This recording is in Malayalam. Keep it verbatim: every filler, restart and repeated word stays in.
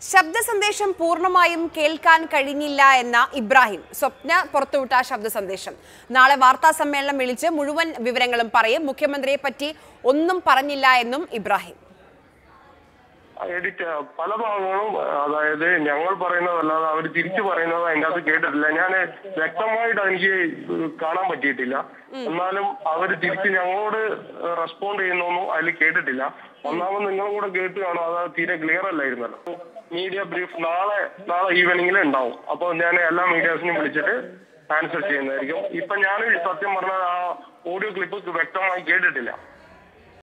ശബ്ദ സന്ദേശം പൂർണ്ണമായും കേൾക്കാൻ കഴിഞ്ഞില്ല എന്ന ഇബ്രാഹിം സ്വപ്ന പുറത്തുവിട്ട ശബ്ദ സന്ദേശം നാളെ വാർത്താ സമ്മേളനം വിളിച്ച് മുഴുവൻ വിവരങ്ങളും പറയും. മുഖ്യമന്ത്രിയെ പറ്റി ഒന്നും പറഞ്ഞില്ല എന്നും ഇബ്രാഹിം. എഡിറ്റ് പല ഭാഗങ്ങളും അതായത് ഞങ്ങൾ പറയുന്നതല്ലാതെ അവർ തിരിച്ചു പറയുന്നത് അതിൻ്റെ അകത്ത് കേട്ടിട്ടില്ല. ഞാൻ വ്യക്തമായിട്ട് എനിക്ക് കാണാൻ പറ്റിയിട്ടില്ല. എന്നാലും അവർ തിരിച്ച് ഞങ്ങളോട് റെസ്പോണ്ട് ചെയ്യുന്നൊന്നും അതിൽ കേട്ടിട്ടില്ല. ഒന്നാമത് നിങ്ങളും കൂടെ കേട്ട് കാണും, അത് തീരെ ക്ലിയർ അല്ലായിരുന്നല്ലോ. മീഡിയ ബ്രീഫ് നാളെ നാളെ ഈവനിങ്ങിൽ ഉണ്ടാവും. അപ്പോൾ ഞാൻ എല്ലാ മീഡിയാസിനും വിളിച്ചിട്ട് ആൻസർ ചെയ്യുന്നതായിരിക്കും. ഇപ്പൊ ഞാൻ സത്യം പറഞ്ഞാൽ ആ ഓഡിയോ ക്ലിപ്പ് വ്യക്തമായി കേട്ടിട്ടില്ല.